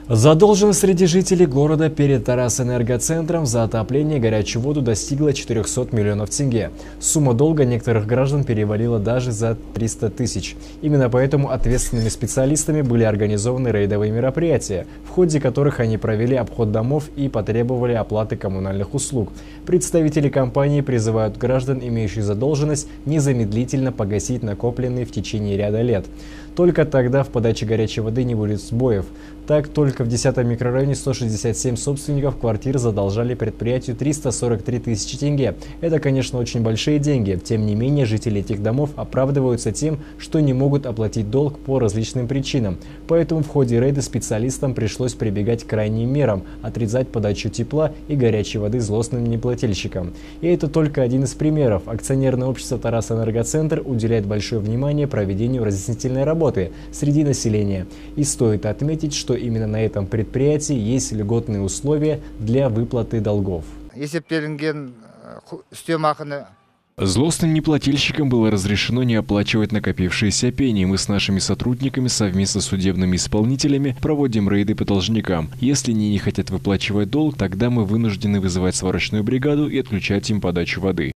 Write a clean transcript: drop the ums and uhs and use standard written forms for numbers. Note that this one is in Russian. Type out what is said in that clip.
Задолженность среди жителей города перед Тарасэнергоцентром за отопление и горячую воду достигла 400 миллионов тенге. Сумма долга некоторых граждан перевалила даже за 300 тысяч. Именно поэтому ответственными специалистами были организованы рейдовые мероприятия, в ходе которых они провели обход домов и потребовали оплаты коммунальных услуг. Представители компании призывают граждан, имеющих задолженность, незамедлительно погасить накопленные в течение ряда лет. Только тогда в подаче горячей воды не будет сбоев. Так, только в 10-м микрорайоне 167 собственников квартир задолжали предприятию 343 тысячи тенге. Это, конечно, очень большие деньги. Тем не менее, жители этих домов оправдываются тем, что не могут оплатить долг по различным причинам. Поэтому в ходе рейда специалистам пришлось прибегать к крайним мерам – отрезать подачу тепла и горячей воды злостным неплательщикам. И это только один из примеров. Акционерное общество «Тарасэнергоцентр» уделяет большое внимание проведению разъяснительной работы среди населения. И стоит отметить, что именно на этом предприятии есть льготные условия для выплаты долгов. Злостным неплательщикам было разрешено не оплачивать накопившиеся пени. Мы с нашими сотрудниками совместно с судебными исполнителями проводим рейды по должникам. Если они не хотят выплачивать долг, тогда мы вынуждены вызывать сварочную бригаду и отключать им подачу воды.